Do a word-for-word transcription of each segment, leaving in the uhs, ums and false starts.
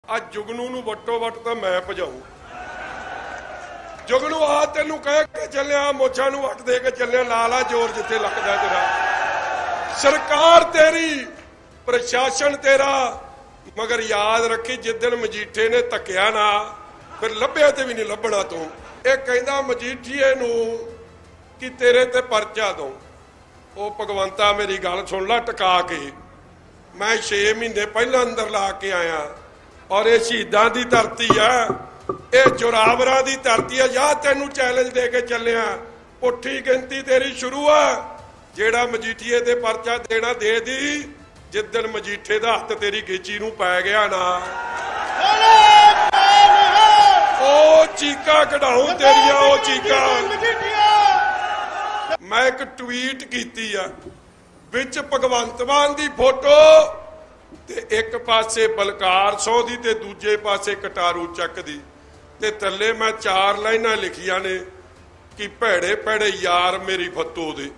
ਅੱਜ ਜੁਗनू ਨੂੰ ਵੱਟੋ ਵੱਟ ਤਾਂ ਮੈਂ ਭਜਾਊ। ਜੁਗनू ਆ ਤੈਨੂੰ ਕਹਿ ਕੇ ਚੱਲਿਆ, ਮੋਛਾਂ ਨੂੰ ਵੱਟ ਦੇ ਕੇ ਚੱਲਿਆ, ਲਾ ਲਾ ਜ਼ੋਰ ਜਿੱਥੇ ਲੱਗਦਾ ਤੇਰਾ। ਸਰਕਾਰ ਤੇਰੀ, ਪ੍ਰਸ਼ਾਸਨ ਤੇਰਾ, मगर याद रखी जिदन मजीठे ने धक्या ना फिर लभ्या ते भी नहीं लभना। तू ये कहंदा मजीठीए नूं कि तेरे ते परचा दो। ओ भगवंता मेरी गल सुन ला टका के, मैं छे महीने पहला अंदर ला के आया और ये शहीदां दी धरती है, ये जोरावरां दी धरती है। या तैनूं चैलेंज दे के चलिया, पुठी गिनती तेरी शुरू है। जेड़ा मजीठीए ते परचा देना दे दी, जिदन मजीठे दा हत्थ तेरी गेची नूं पै गया ना, ओ चीका कढाऊं तेरिया, ओ चीका। मैं एक ट्वीट कीती आ, विच भगवंत मान दी फोटो ते एक पासे बलकार सौ दी ते दूजे पासे कटारू चक दी, ते थल्ले मैं चार लाइनां लिखियां ने कि भैड़े भैड़े यार मेरी फत्तो दे।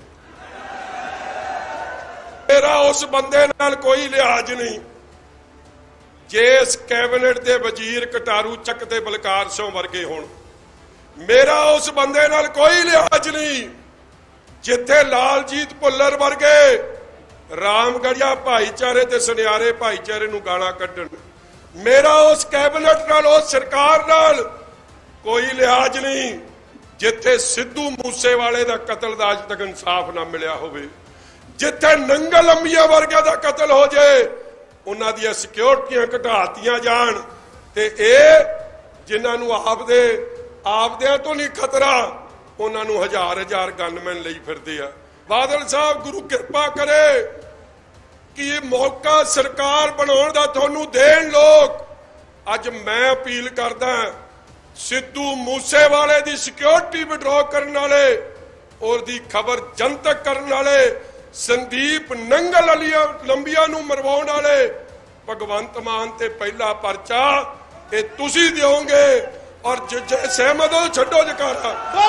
मेरा उस बंदे नाल कोई लिहाज नहीं, जिस कैबिनेट दे वजीर कटारू चक ते बलकार सिंह वर्गे होण। मेरा उस बंदे नाल कोई लिहाज नहीं जिथे लालजीत भुल्लर वर्गे रामगढ़िया भाईचारे ते सुनियारे भाईचारे नूं गाणा कड्ढण। मेरा उस कैबिनेट नाल, उस सरकार नाल कोई लिहाज नहीं जिथे सिद्धू मूसेवाले दा कतल दा अज तक इंसाफ ना मिलिया होवे, जिथे नंगल अंबिया वर्गे दा कतल हो जाए, उन्हां दी सिक्योरिटियां घटातियां जाण, ते ए जिन्हां नूं आपदे आपदियां तो नहीं खतरा, उन्हां नूं हजार हजार गनमैन लई फिरदे आ। बादल साहब गुरु किरपा करे कि ये मौका सरकार बनाउण दा तुहानूं देण लोग। अज मैं अपील करदा, सिद्धू मूसेवाले दी सिक्योरिटी विड्रॉ करन वाले और दी खबर जनतक करन वाले, संदीप नंगल अलिया लंबिया नूं मरवाउण वाले भगवंत मान ते पहला परचा ये तुसी दिओगे। और जे सहमत हो छड्डो जकारा।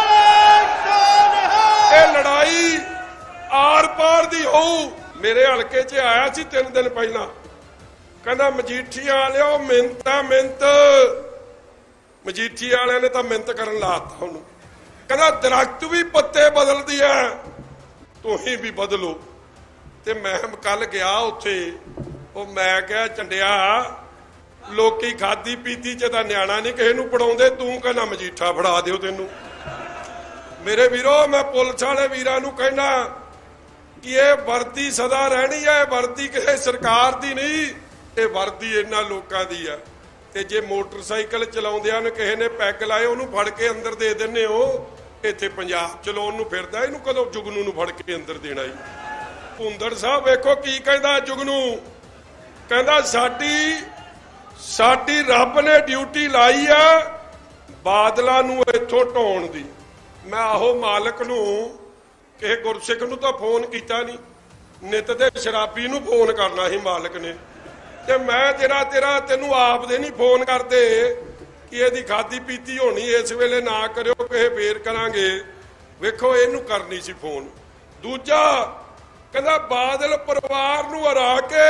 ये लड़ाई आर पार दी होऊ। मेरे हलके च आया सी तीन दिन पहला, कहना मजीठिया वाले मिहनत मिहनत, मजीठी वाले ने तो मिहनत करन लाता उन्होंने। कहना दरख्त भी पत्ते बदलदी है, तुही भी बदलो। ते मैं कल गया उत्थे, ओ मैं क्या चंडिया लोकी खादी पीती च तां न्याणा नहीं किसे नूं पढ़ाउंदे, तू कहना मजीठा फड़ा दिओ तैनूं। मेरे वीरो, मैं पुलिस वाले वीरां नूं कहना कि ये वर्दी सदा रहनी है, वर्दी किसी सरकार दी नहीं, ये वर्दी इन्हां लोकां दी है। ते जे मोटरसाइकिल चलाउंदिआं ने किसे ने पैग लाए, उहनूं फड़ के अंदर दे दिंदे हो। इत्थे पंजाब चलाउण नूं फिरदा, इहनूं कदों जुगनू नूं फड़ के अंदर देना जी। भुंदड़ साहब वेखो की कहंदा जुगनू, कहंदा साडी साडी रब ने ड्यूटी लाई आ बादलां नूं इत्थों ढाउण दी। मैं आहो मालक नूं किसे गुरसिख नूं तां फोन कीता नहीं, नित दे शराबी नूं फोन करना ही मालक ने, ते मैं तेरा तेरा तैनूं आप दे नहीं फोन करदे कि यदि खादी पीती होनी इस वेले ना करो, किसे फेर करांगे। वेखो इनू करनी सी फोन। दूजा कहंदा बादल परिवार नूं हरा के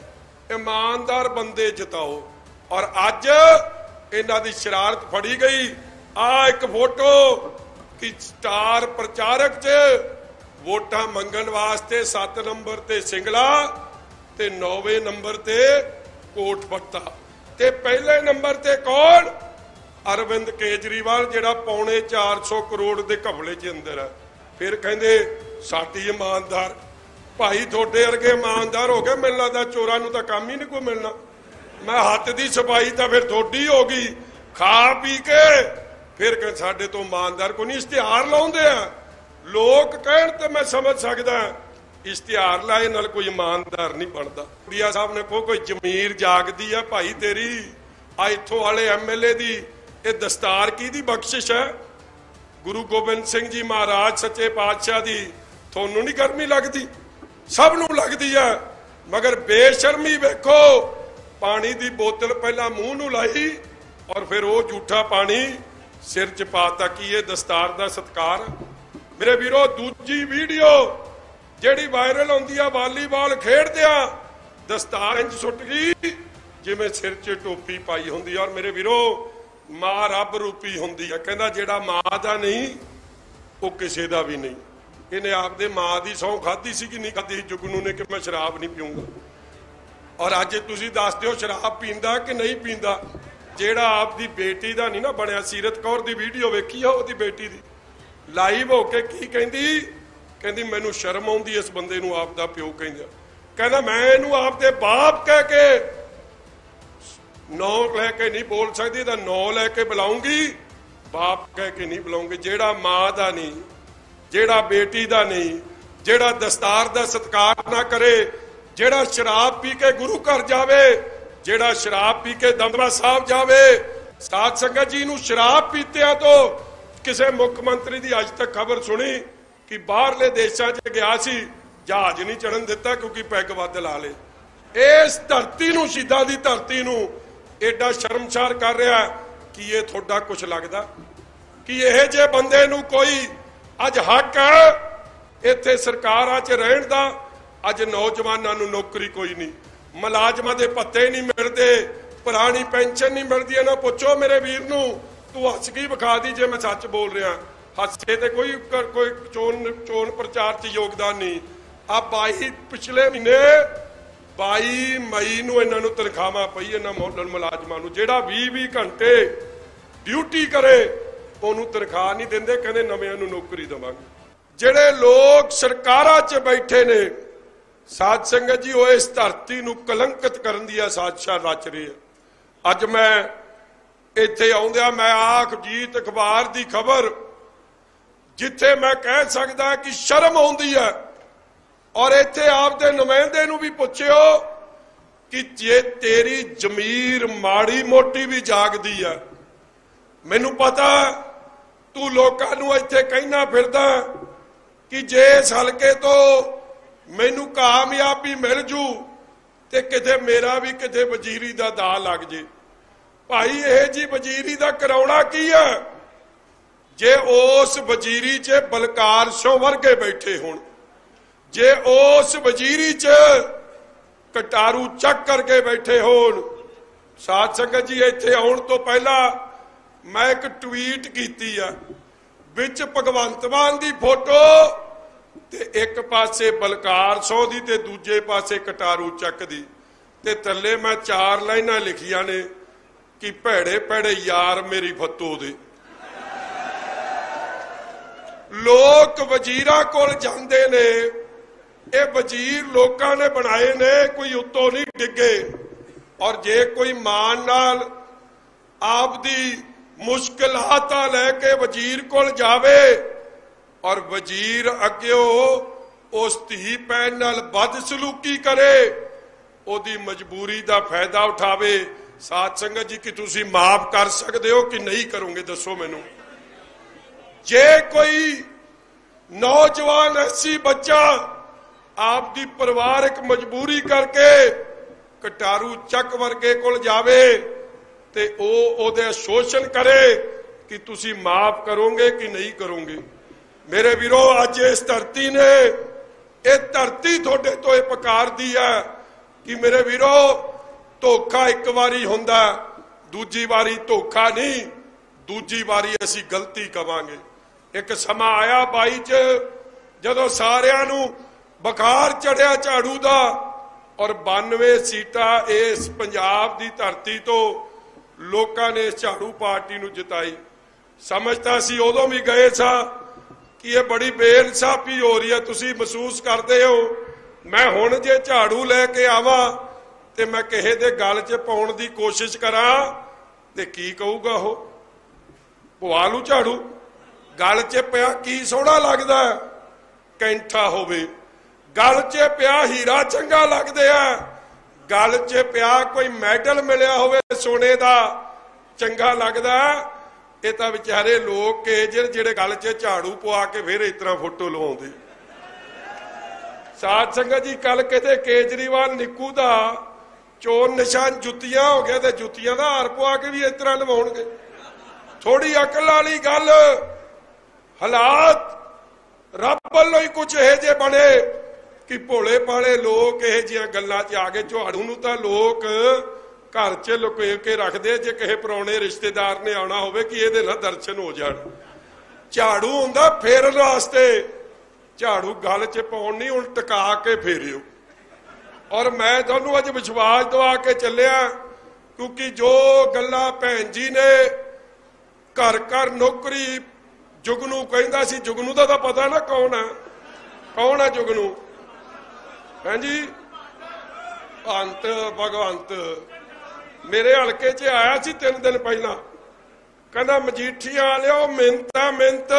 ईमानदार बंदे जिताओ, और अज इन्हां दी शरारत फड़ी गई। आ एक फोटो कि स्टार प्रचारक च वोटां मंगण वास्ते सत्त नंबर ते सिंगला ते नौवें नंबर ते कोटपट्टा, ते पहले नंबर ते कौन? अरविंद केजरीवाल, जिहड़ा पौने चार सौ करोड़ के घपले च अंदर है। फिर कहंदे साडी ईमानदार। भाई थोड़े वर्गे ईमानदार हो गए, मैनूं लगदा चोरां नूं तां काम ही नहीं कोई मिलना। मैं हत्थ दी सफाई तां फिर थोड़ी होगी, खा पी के फिर कह साडे तो ईमानदार कोई नहीं। इश्तिहार लाउंदे आ लोग, कहण ते मैं समझ सकदा, इश्तिहार लाए नाल कोई ईमानदार नहीं बनता। प्रिया साहब ने कहो कोई जमीर जागदी है भाई तेरी। आ इत्थों वाले एम एल ए दी ये दस्तार की दी बख्शिश है? गुरु गोबिंद सिंह जी महाराज सच्चे पातशाह दी थोनू नहीं गर्मी लगती? सब नूं लगती है। मगर बेशर्मी वेखो, पानी दी बोतल पहला मूँह नूं लाई और फिर वो झूठा पानी सिर च पाता। कि ये दस्तार दा सत्कार? मेरे वीरो, दूजी वीडियो जिहड़ी वायरल होंदी है, वालीबाल खेडदिआं दस्तार इंज सुट गई जिवें सिर च टोपी पाई हुंदी। और मेरे वीरो मां रब रूपी हुंदी है। कहंदा जिहड़ा मां दा नहीं वो किसी दा भी नहीं। इन्हें आपदे मां दी सौं खाधी सी कि नहीं खाधी जुगनू ने कि मैं शराब नहीं पीऊंगा। और अज तुसीं दस दिओ शराब पींदा कि नहीं पींदा। जिहड़ा आपदी बेटी दा नहीं ना बनया, सीरत कौर दी वीडियो वेखी आ ओहदी बेटी दी, लाइव होके की कहंदी कहंदी मैनूं शर्म आउंदी इस बंदे नूं आपदा प्यो कहंदा। कहना मैं इहनूं आपदे बाप कह के नौ लैके नहीं बोल सकती, तो नौ लैके बुलाऊंगी, बाप कह के नहीं बुलाऊंगी। जेड़ा मां दा नहीं, जेड़ा बेटी दा नहीं, जेड़ा दस्तार दा सत्कार ना करे, जेड़ा शराब पी के गुरु घर जावे, जेड़ा शराब पी के दमदमा साहब जावे। साध संगत जी नूं शराब पीतिया तो किसी मुख्यमंत्री की अज तक खबर सुनी कि बाहरले देशों च गया सी, जहाज नहीं चढ़न दिता क्योंकि पैग वध ला ले। इस धरती नूं, शहीदां दी धरती नूं एडा शर्मसार कर रहा कि ये थोड़ा कुछ लगता कि यह जे बंदे नूं कोई अज हक है इत्थे सरकारां च रहण दा। अज नौजवानों नूं नौकरी कोई नहीं, मुलाजमां दे पत्ते नहीं मिलते, पुरानी पेंशन नहीं मिलती। ना पुछो मेरे वीर नूं तू हस की विखा दी जे मैं सच बोल रहा। हसे तो कोई कोई चोन चोन प्रचार च योगदान नहीं। आ बाई पिछले महीने बाई मई नूं इन्हां नूं तनखावां पई इन्हां मॉडल मुलाजमां नूं। जिहड़ा बीस बीस घंटे ड्यूटी करे उहनूं तनखाह नहीं दिंदे, कहंदे नविआं नूं नौकरी देवांगे। जिहड़े लोग सरकारां च बैठे ने साध संगत जी, वो इस धरती नूं कलंकित करन दी साजिशां रच रहे हैं। अज मैं इत्थे आउंदिया मैं आख जीत अखबार दी खबर जिथे मैं कह सकदा कि शर्म आउंदी है। और इत्थे आपदे नुमाइंदे नूं भी पुछिओ कि जे तेरी जमीर माड़ी मोटी भी जागदी है, मैनूं पता तू लोकां नूं इत्थे कहना फिरदा कि जे इस हलके तो मैनूं कामयाबी मिल जू ते किते मेरा भी किते वजीरी दा दा लग जे। भाई यह जी वजीरी दा कराउणा की है? जे उस वजीरी च बलकार सिंह वर्गे बैठे होण, जे उस वजीरी च कटारू चक करके बैठे होण। साध संगत जी इत्थे आउण तो पहला मैं एक ट्वीट कीती है, विच भगवंत मान दी फोटो ते एक पासे बलकार सिंह दी ते दूजे पासे कटारू चक दी ते थल्ले मैं चार लाइनां लिखियां ने कि भैड़े भैड़े यार मेरी फत्तो दे। लोग वजीरां कोल जांदे ने, ये वजीर लोकां ने बनाए ने, कोई उत्तों नहीं डिगे। और जे कोई मान नाल आपदी मुश्किलातां लैके वजीर कोल जावे और वजीर अग्गेओ उस धी भैन नाल बदसलूकी करे, ओदी मजबूरी दा फायदा उठावे। साध संगत जी कि तुसी माफ कर सकते हो कि नहीं करोगे? दसो मैनू। जे कोई नौजवान ऐसी बच्चा आपकी परिवारक मजबूरी करके कटारू चक वर्गे कोल जावे ते ओ ओदे शोषण करे कि तुसी माफ करोगे कि नहीं करोगे? मेरे वीरो अज इस धरती ने ये धरती थोड़े तो यह पकार दी है कि मेरे वीरो धोखा एक बारी हुंदा, दूजी बारी धोखा नहीं, दूजी बारी असी गलती कवांगे। एक समा आया बाई च जदों सारियां नूं बुखार चढ़िया झाड़ू दा और बानवे सीटां इस पंजाब दी धरती तो लोकां ने इस झाड़ू पार्टी नूं जिताई। समझता सी उदों भी गए सा कि ये बड़ी बेइंसाफी हो रही है, तुसी महसूस करते हो। मैं हुण जे झाड़ू लैके आवां ते मैं किसे दे गल च पाउण दी कोशिश करा ते की कहूगा? हो पवा लू झाड़ू, गल च पिया की सोहना लगदा, कैंठा होवे, गल च पिया हीरा चंगा लगदे आ, गल च पिया कोई मैडल मिलिया होवे सोने दा चंगा लगदा। ये तां विचारे लोग के जिहड़े गल च झाड़ू पवा के फिर इस तरह फोटो लवाउंदे। साध संगत जी कल किते केजरीवाल निक्कू दा चोर निशान जुत्तियां हो गया तो जुत्तियां का हार पवा के भी इस तरह लवाउणगे। थोड़ी अकल वाली गल, हालात रब वालों ही कुछ यह जे बने कि भोले भाले लोग यह जिहियां गल्लां च आ गए। झाड़ू नूं तां लोग घर च लुके के रखते जे किसी पुराने रिश्तेदार ने आना हो कि ये ना दर्शन हो जाए। झाड़ू हुंदा फेरन वास्ते, झाड़ू गल च पाउण नहीं, हुण टका के फेरियो। और मैं तुहानूं अज विश्वास दवा के चलिया, क्योंकि जो गल्लां भैन जी ने घर घर नौकरी जुगनू कहंदा सी, जुगनू दा तां पता ना कौन है, कौन है जुगनू? हैं जी भगवंत भगवंत मेरे हल्के च आया सी तीन दिन पहला, कहना मजीठिया वालिओ मिहनत मिहनत।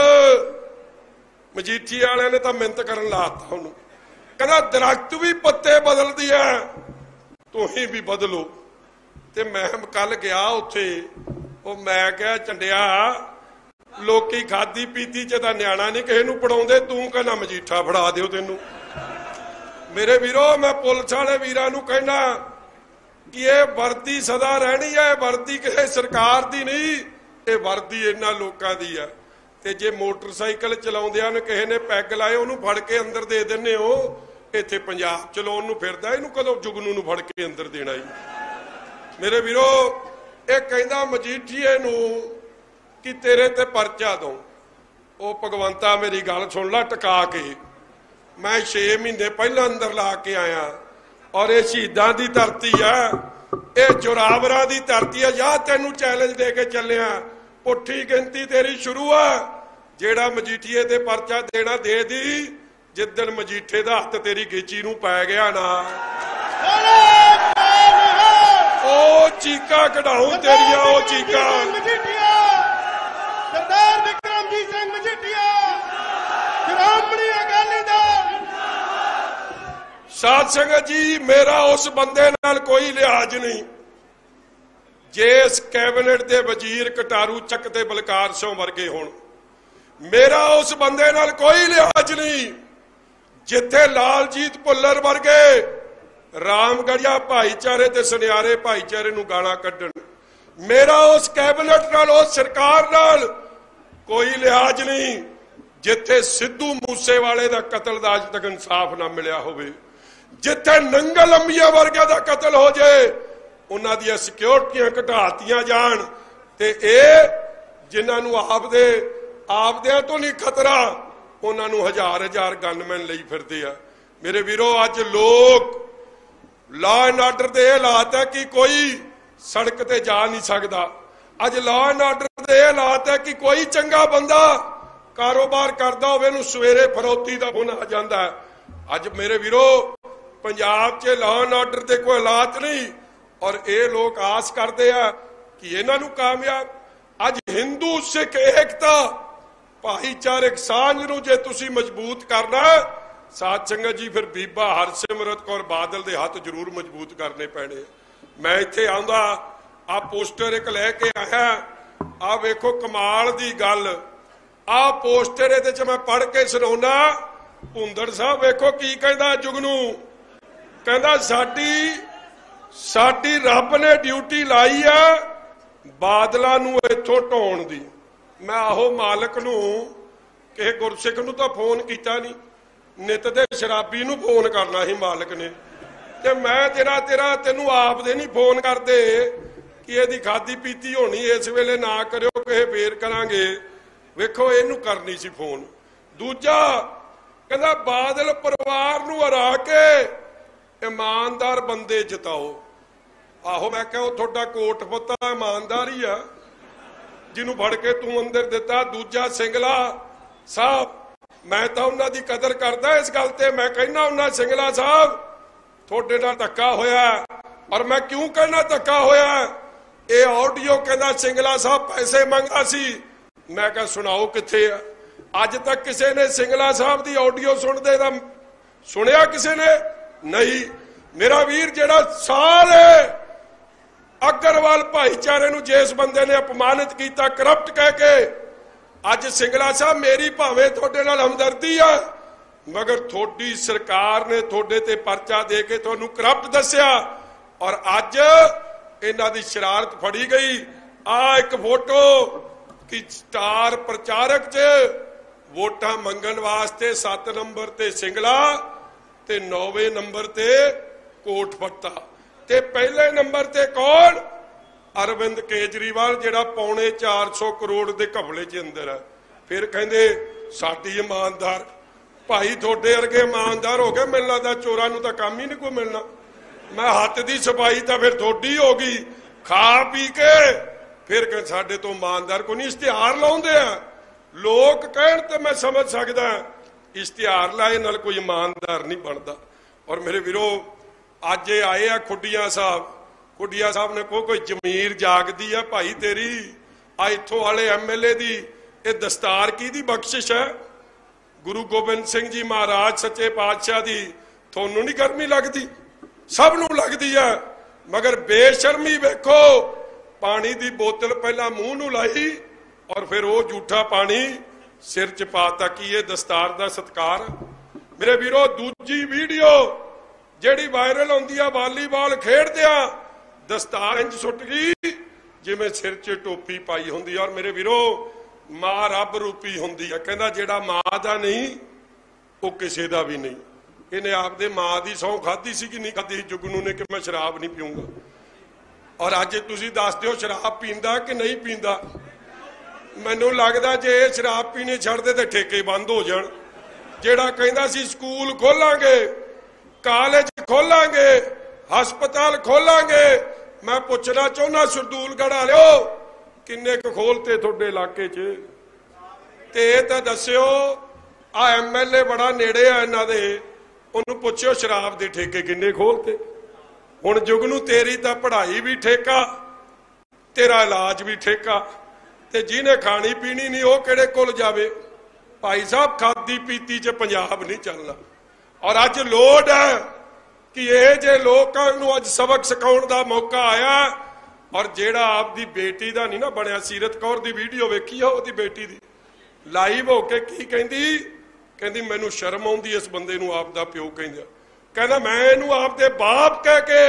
मजीठी वाले ने तो मिहनत करन लाता उन्होंने, कहना दरख्त भी पत्ते बदलदी है, तुही भी बदलो। ते मैं कल गया उत्थे, वो मैं क्या झंडिया लोकी खादी पीती च तां न्याणा नहीं किसी नूं पढ़ाउंदे, तू कहना मजीठा फड़ा दिओ तैनूं। मेरे वीरो मैं पुलिस वाले वीरां नूं कहना कि ये वर्दी सदा रहनी है, वर्दी किसी सरकार दी नहीं, ये वर्दी इन्हां लोकां दी है। ते जे मोटरसाइकिल चलाउंदिआं ने किसी ने पैग लाए उहनूं फड़ के अंदर दे दिंदे हो, इत्थे पंजाब चलाउण नूं फिरदा, इहनूं कदों जुगनू नूं फड़ के अंदर देना ही। मेरे वीरो ये कहंदा मजीठीए नूं कि तेरे ते परचा दो। ओ भगवंता मेरी गल सुन ला टका के, मैं छे महीने पहला अंदर ला के आया, और ये शहीदां दी धरती है, ये जोरावरां दी धरती है। या तैनूं चैलेंज दे के चलिया, पुठी गिनती तेरी शुरू है, जेड़ा मजीठीए ते परचा देना दे दी, जिद्दन मजीठे दा हत्थ तेरी गेची नूं पै गया ना, ओ चीका कढाऊं तेरिया, ओ चीका। सरदार विक्रमजीत सिंह मजीठिया श्रोमणी अकाली दल। साध संगत जी, मेरा उस बंदे नाल कोई लिहाज नहीं जिस कैबिनेट दे वजीर कटारू चक ते बलकार सिंह वर्गे होण। मेरा उस बंदे नाल कोई लिहाज नहीं जिथे लालजीत भुल्लर वर्गे रामगढ़िया भाईचारे ते सुनियारे भाईचारे नूं गालां कड्ढण। मेरा उस कैबिनेट नाल, उस सरकार नाल कोई लिहाज नहीं जिथे सिद्धू मूसेवाले दा कतल दा अज तक इंसाफ ना मिलिया होवे, जिथे नंगल अंबिया वर्गे दा कतल हो जाए, उन्हां दी सिक्योरिटियां घटातियां जाण, ते ए जिन्हां नूं आपदे आपदियां तो नहीं खतरा, उन्हां नूं हजार हजार गनमैन लई फिरदे आ। मेरे वीरो अज लोग लॉ एंड आर्डर दे हालात है कि कोई सड़क ते जा नहीं सकता। अज लॉ एंड आर्डर दे हालात है कि कोई चंगा बंदा कारोबार करता होवे नूं सवेरे फरौती दा फोन आ जांदा है। अज मेरे वीरो पंजाब च लॉ एंड आर्डर दे कोई हालात नहीं, और ये लोग आस करते हैं कि इन्हां नूं कामयाब। अज हिंदू सिख एकता भाईचारक सांझ नूं जे तुसीं मजबूत करना, साध संगत जी, फिर बीबा हरसिमरत कौर बादल दे हाथ जरूर मजबूत करने पैने। मैं इत्थे आंदा आ पोस्टर एक लैके आया, आ वेखो कमाल दी गल, आ पोस्टर इहदे च मैं पढ़ के सुनाउणा। भुंदड़ साहब वेखो की कहंदा जुगनू, कहंदा साडी साडी रब ने ड्यूटी लाई आ बादलां नूं इत्थों ढाउण दी। मैं आहो मालक नूं किसी गुरसिख नूं तां फोन कीता नहीं, नित दे शराबी नूं फोन करना ही मालक ने, ते मैं तेरा तेरा तेनू आप दे नहीं फोन करते कि इहदी खादी पीती होनी इस वेले ना करियो, किसे फेर करांगे। वेखो इहनूं करनी सी फोन। दूजा कहंदा बादल परिवार नूं हरा के ईमानदार बंदे जिताओ। आहो मैं कहा थोड़ा कोट पता ईमानदार ही आ जिन्हों फड़ के तू अंदर दिता। दूजा सिंगला साहब, मैं तो उन्हां दी कदर करदा, इस गल ते मैं कहना उन्हां सिंगला साहब थोड़े नाल धक्का होया, और मैं क्यों कहना धक्का होया, ये ऑडियो कहना सिंगला साहब पैसे मंगदा सी। मैं कहा सुनाओ किथे आ? अज तक किसी ने सिंगला साहब की ऑडियो सुनते दा सुनिया किसी ने नहीं। मेरा वीर जेड़ा सारे अग्रवाल भाईचारे नूं जिस बंदे ने अपमानित किया करप्ट कह के, अज सिंगला साहब मेरी भावें तुहाडे नाल हमदर्दी आ, मगर थोड़ी सरकार ने थोड़े ते परचा दे के तुहानूं करप्ट दस्या, और अज इन्हां दी शरारत फड़ी गई। आ एक फोटो कि स्टार प्रचारक च वोटां मंगण वास्ते सत्त नंबर ते सिंगला ते नौवे नंबर ते कोट फट्टा। ते पहले नंबर ते कौन? अरविंद केजरीवाल, जिहड़ा पौने चार सौ करोड़ के घपले च अंदर है। फिर कहंदे साडी ईमानदार। भाई थोड़े वर्गे ईमानदार हो गए, मैनूं लगदा चोरां नूं तां काम ही नहीं कोई मिलना। मैं हत्थ दी सफाई तां फिर थोड़ी हो गई, खा पी के फिर कह साडे तो ईमानदार कोई नहीं। इश्तिहार लाउंदे आ लोग, कहण ते मैं समझ सकदा, इश्तिहार लाए नाल कोई ईमानदार नहीं बनता। और मेरे वीरो अज ये आए आ खुडिया साहब, खुडिया साहब ने को कोई जमीर जागदी है भाई तेरी। आ इत्थों वाले एम एल ए दी ये दस्तार की दी बख्शिश है? गुरु गोबिंद सिंह जी महाराज सच्चे पातशाह दी थोनू नहीं गर्मी लगती? सब नू लगती है। मगर बेशर्मी वेखो, पानी दी बोतल पहला मूँह नू लाई और फिर वो झूठा पानी सिर च पाता। कि ये दस्तार दा सत्कार? मेरे वीरो दूजी वीडियो जिहड़ी वायरल होंदी है, वालीबॉल खेडदिया दस्तार इंज सुट गई जिवें सिर च टोपी पाई होंदी। और मेरे वीरो मां रब रूपी होंदी है। कहंदा जिहड़ा मां दा नहीं वो किसी दा भी नहीं। इन्हें आपदे मां दी सौं खाधी सी कि नहीं खाधी? जुगनू ने कि मैं शराब नहीं पीऊंगा। और अज तुसीं दस दिओ शराब पींदा कि नहीं पींदा? मैनूं लगदा जे शराब पीनी छड्ड दे ते ठेके बंद हो जाण। जिहड़ा कहंदा सी स्कूल खोलांगे, कालेज खोलांगे, हस्पताल खोलांगे, मैं पुछना चाहुंदा सरदूलगढ़ वालिओ किन्ने क खोलते तुहाडे इलाके च? ते इह तां दस्सिओ। आ एम एल ए बड़ा नेड़े आ इन्हां दे, उहनूं पुछिओ शराब दे ठेके किन्ने खोलते। हुण जुगनू तेरी तां पढ़ाई भी ठेका, तेरा इलाज भी ठेका, ते जिन्हें खानी पीनी नहीं वो किहड़े कोल जावे? भाई साहब खादी पीती च पंजाब नहीं चलना। और अज लोड़ है कि ये जे लोकां नूं अज सबक सिखाउण दा मौका आया। और जेड़ा आपदी बेटी दा नहीं ना बनिया, सीरत कौर दी वीडियो वेखी है ओदी बेटी दी, लाइव होके की कहंदी? कहंदी मैनूं शर्म आउंदी इस बंदे नूं आपदा प्यो कहंदा। कहना मैं इहनूं आपदे बाप कह के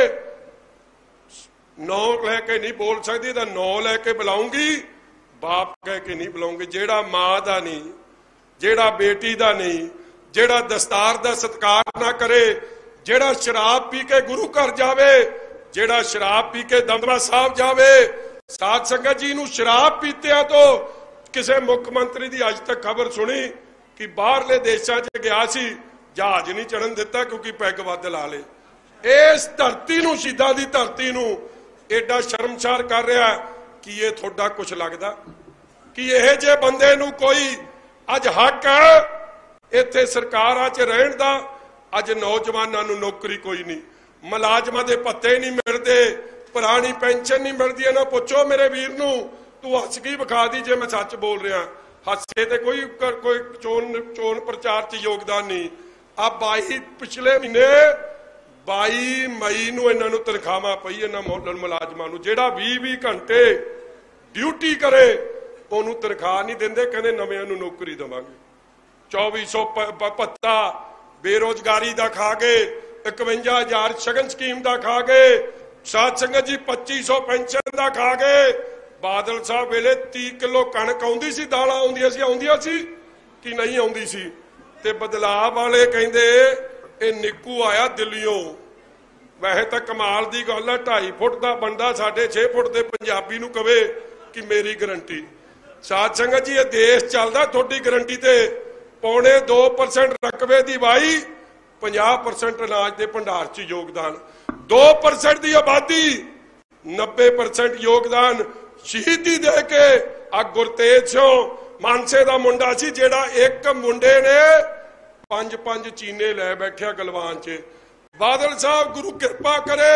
नौ लैके नहीं बोल सकदी, तां नौ लैके बुलाऊंगी, बाप कह के नहीं बुलाऊंगी। जेड़ा मां दा नहीं, जेड़ा बेटी दा नहीं, जेड़ा दस्तार दा सत्कार ना करे, जेड़ा शराब पी के गुरु घर जावे, जेड़ा शराब पी के दमदमा साहब जावे। साध संगत जी नूं शराब पीतिया तो किसी मुख्यमंत्री की अज तक खबर सुनी कि बाहरले देशों च गया सी, जहाज नहीं चढ़न दिता क्योंकि पैग वध ला ले। इस धरती नूं, शहीदां दी धरती नूं एडा शर्मसार कर रहा कि ये थोड़ा कुछ लगता कि यह जे बंदे नूं कोई अज हक है इत्थे सरकारां च रहण दा? अज नौजवानों नूं नौकरी कोई नहीं, मुलाजमां दे भत्ते नहीं मिलते, पुरानी पेंशन नहीं मिलती। इन्हां पुछो मेरे वीर नूं, तू हस की विखा दी जे मैं सच बोल रहा। हसे ते कोई कोई चोन चोन प्रचार च योगदान नहीं। आ बाई पिछले महीने बाई मई नूं इन्हां नूं तनखावां पई इन्हां मुलाजमां नूं। जिहड़ा बीस बीस घंटे ड्यूटी करे उहनूं तनख्वाह नहीं दिंदे, कहंदे नविआं नूं नौकरी देवांगे। चौबी सौ भत्ता बेरोजगारी दा खा गए, इकवंजा हजार शगन स्कीम दा खा गए, साध संगत जी पच्ची सौ पेंशन दा खा गए। बादल साहब वेले तीस किलो कणक आउंदी सी, दालां आउंदियां सी, आउंदियां सी कि नहीं आउंदी सी? ते बदलाव वाले कहंदे ये निक्कू आया दिल्लीओं। वैसे तो कमाल दी गल है, ढाई फुट का बंदा साढ़े छे फुट के पंजाबी नूं कवे कि मेरी गारंटी। साध संगत जी ये देश चलदा थोड़ी गारंटी ते पौने दो परसेंट रकबे की वाई, पचास परसेंट अनाज के भंडार च योगदान, दो परसेंट की आबादी नब्बे परसेंट योगदान शहीदी दे के। आ गुरतेज सिंह मानसे का मुंडा सी जेड़ा एक मुंडे ने पंज पंज चीने लै बैठा गलवान च। बादल साहब गुरु कृपा करे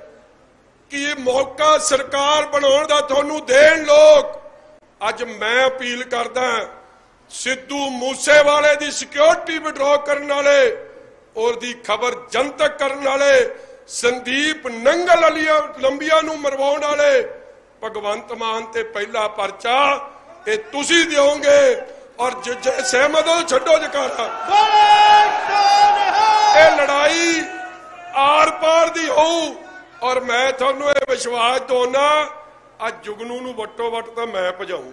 कि ये मौका सरकार बनाने का तुहानू देन लोग। अज मैं अपील करदा सिद्धू मूसेवाले की सिक्योरिटी विड्रॉ करने वाले और दी खबर जनतक करने वाले, संदीप नंगल अलिया लंबिया नूं मरवाउण वाले भगवंत मान ते पहला परचा ये तुसी दिओगे। और जे सहमत हो छड्डो जकारा। ये लड़ाई आर पार दी हो। और मैं तुहानू ये विश्वास दोना अज जुगनू नूं वटो वट तां मैं भजाऊं।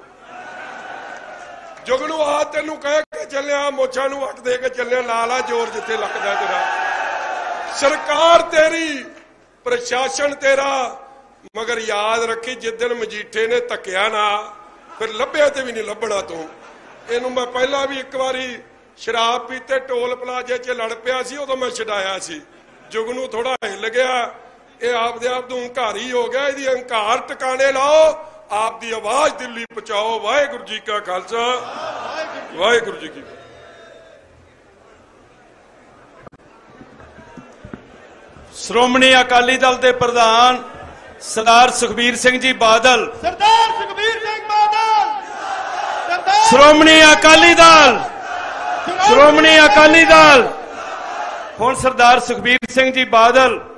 जुगनू आ तेनू कह के चलिया, मोछा नूं वट दे के चलिया, ला ला जोर जिथे लगदा तेरा। सरकार तेरी ਪ੍ਰਸ਼ਾਸਨ ਤੇਰਾ, ਮਗਰ ਯਾਦ ਰੱਖੀ ਜਿੱਦਣ ਮਜੀਠੇ ਨੇ ਧੱਕਿਆ ਨਾ ਫਿਰ ਲੱਭਿਆ ਤੇ ਵੀ ਨਹੀਂ ਲੱਭਣਾ ਤੂੰ। ਇਹਨੂੰ ਮੈਂ ਪਹਿਲਾਂ ਵੀ ਇੱਕ ਵਾਰੀ ਸ਼ਰਾਬ ਪੀਤੇ ਟੋਲ ਪਲਾਜ਼ੇ 'ਚ ਲੜ ਪਿਆ ਸੀ, ਉਦੋਂ ਮੈਂ ਛਡਾਇਆ ਸੀ। ਜੁਗਨੂ ਥੋੜਾ ਹਿੱਲ ਗਿਆ, ਇਹ ਆਪਦੇ ਆਪ ਨੂੰ ਹੰਕਾਰੀ ਹੋ ਗਿਆ। ਇਹਦੀ ਹੰਕਾਰ ਟਿਕਾਣੇ ਲਾਓ, ਆਪ ਦੀ ਆਵਾਜ਼ ਦਿੱਲੀ ਪਹੁੰਚਾਓ। ਵਾਹਿਗੁਰੂ ਜੀ ਕਾ ਖਾਲਸਾ, ਵਾਹਿਗੁਰੂ ਜੀ ਕੀ। ਸ਼੍ਰੋਮਣੀ ਅਕਾਲੀ ਦਲ ਦੇ ਪ੍ਰਧਾਨ ਸਰਦਾਰ ਸੁਖਬੀਰ ਸਿੰਘ ਜੀ ਬਾਦਲ, ਸਰਦਾਰ ਸੁਖਬੀਰ ਸਿੰਘ ਬਾਦਲ, ਸਰਦਾਰ ਸ਼੍ਰੋਮਣੀ ਅਕਾਲੀ ਦਲ, ਸ਼੍ਰੋਮਣੀ ਅਕਾਲੀ ਦਲ। ਹੁਣ ਸਰਦਾਰ ਸੁਖਬੀਰ ਸਿੰਘ ਜੀ ਬਾਦਲ